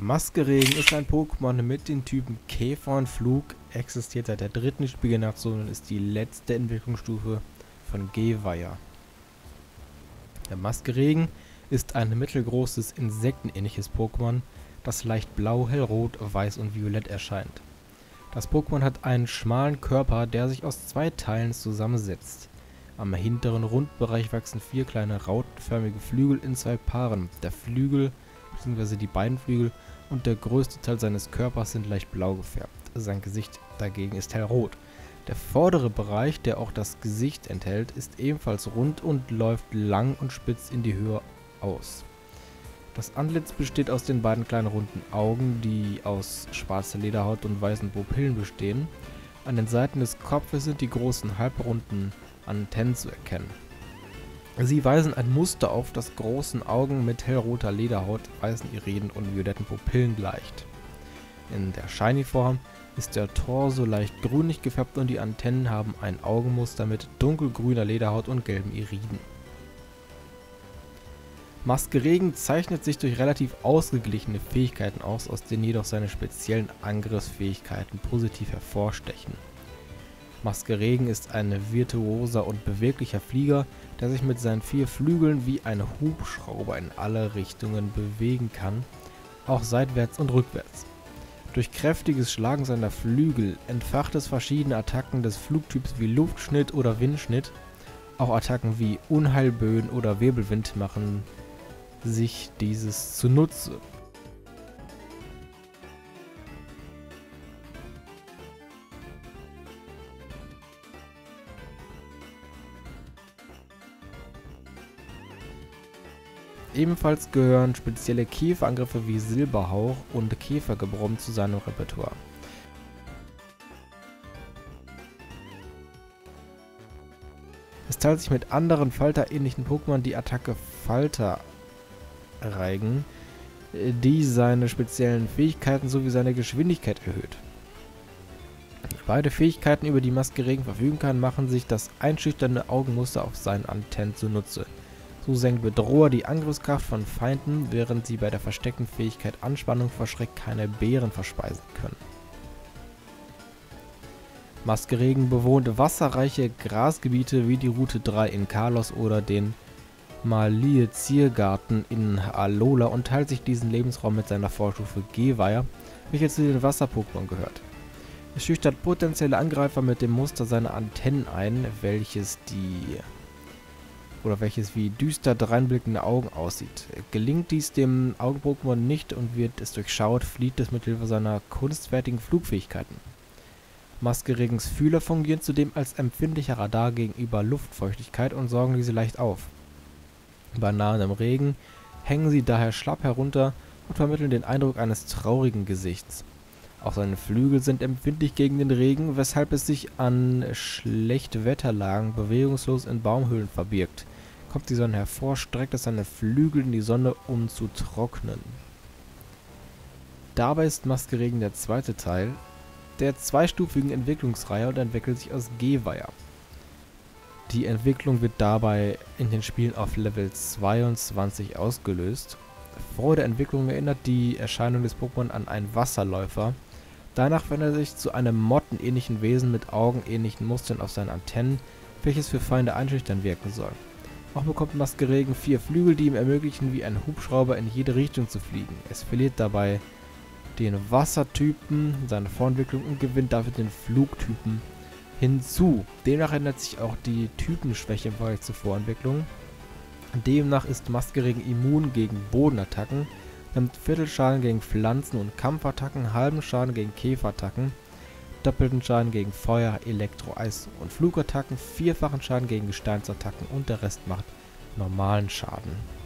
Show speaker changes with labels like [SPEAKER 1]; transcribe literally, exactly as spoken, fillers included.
[SPEAKER 1] Maskeregen ist ein Pokémon mit den Typen Käfer und Flug, existiert seit der dritten Spielgeneration und ist die letzte Entwicklungsstufe von Geweiher. Der Maskeregen ist ein mittelgroßes, insektenähnliches Pokémon, das leicht blau, hellrot, weiß und violett erscheint. Das Pokémon hat einen schmalen Körper, der sich aus zwei Teilen zusammensetzt. Am hinteren Rundbereich wachsen vier kleine rautenförmige Flügel in zwei Paaren. Der Flügel bzw. die beiden Flügel und der größte Teil seines Körpers sind leicht blau gefärbt. Sein Gesicht dagegen ist hellrot. Der vordere Bereich, der auch das Gesicht enthält, ist ebenfalls rund und läuft lang und spitz in die Höhe aus. Das Antlitz besteht aus den beiden kleinen runden Augen, die aus schwarzer Lederhaut und weißen Pupillen bestehen. An den Seiten des Kopfes sind die großen halbrunden Antennen zu erkennen. Sie weisen ein Muster auf, das großen Augen mit hellroter Lederhaut, weißen Iris und violetten Pupillen gleicht. In der Shiny-Form ist der Torso leicht grünlich gefärbt und die Antennen haben ein Augenmuster mit dunkelgrüner Lederhaut und gelben Iriden. Maskeregen zeichnet sich durch relativ ausgeglichene Fähigkeiten aus, aus denen jedoch seine speziellen Angriffsfähigkeiten positiv hervorstechen. Maskeregen ist ein virtuoser und beweglicher Flieger, der sich mit seinen vier Flügeln wie ein Hubschrauber in alle Richtungen bewegen kann, auch seitwärts und rückwärts. Durch kräftiges Schlagen seiner Flügel entfacht es verschiedene Attacken des Flugtyps wie Luftschnitt oder Windschnitt. Auch Attacken wie Unheilböen oder Wirbelwind machen sich dieses zunutze. Ebenfalls gehören spezielle Käferangriffe wie Silberhauch und Käfergebrumm zu seinem Repertoire. Es teilt sich mit anderen Falter-ähnlichen Pokémon die Attacke Falter-Reigen, die seine speziellen Fähigkeiten sowie seine Geschwindigkeit erhöht. Beide Fähigkeiten, über die Maskeregen verfügen kann, machen sich das einschüchternde Augenmuster auf seinen Antennen zunutze. So senkt Bedroher die Angriffskraft von Feinden, während sie bei der versteckten Fähigkeit Anspannung vor Schreck keine Beeren verspeisen können. Maskeregen bewohnt wasserreiche Grasgebiete wie die Route drei in Kalos oder den Malie-Ziergarten in Alola und teilt sich diesen Lebensraum mit seiner Vorstufe Geweiher, welche zu den Wasser-Pokémon gehört. Es schüchtert potenzielle Angreifer mit dem Muster seiner Antennen ein, welches die oder welches wie düster dreinblickende Augen aussieht. Gelingt dies dem Augen-Pokémon nicht und wird es durchschaut, flieht es mit Hilfe seiner kunstfertigen Flugfähigkeiten. Maskeregens Fühler fungieren zudem als empfindlicher Radar gegenüber Luftfeuchtigkeit und saugen diese leicht auf. Bei nahendem Regen hängen sie daher schlapp herunter und vermitteln den Eindruck eines traurigen Gesichts. Auch seine Flügel sind empfindlich gegen den Regen, weshalb es sich an schlechte Wetterlagen bewegungslos in Baumhöhlen verbirgt. Kommt die Sonne hervor, streckt es seine Flügel in die Sonne, um zu trocknen. Dabei ist Maskeregen der zweite Teil der zweistufigen Entwicklungsreihe und entwickelt sich aus Geweiher. Die Entwicklung wird dabei in den Spielen auf Level zweiundzwanzig ausgelöst. Vor der Entwicklung erinnert die Erscheinung des Pokémon an einen Wasserläufer. Danach verändert er sich zu einem mottenähnlichen Wesen mit augenähnlichen Mustern auf seinen Antennen, welches für Feinde einschüchtern wirken soll. Auch bekommt Maskeregen vier Flügel, die ihm ermöglichen, wie ein Hubschrauber in jede Richtung zu fliegen. Es verliert dabei den Wassertypen, seine Vorentwicklung und gewinnt dafür den Flugtypen hinzu. Demnach ändert sich auch die Typenschwäche im Vergleich zur Vorentwicklung. Demnach ist Maskeregen immun gegen Bodenattacken, nimmt Viertelschaden gegen Pflanzen- und Kampfattacken, halben Schaden gegen Käferattacken, doppelten Schaden gegen Feuer, Elektro, Eis und Flugattacken, vierfachen Schaden gegen Gesteinsattacken und der Rest macht normalen Schaden.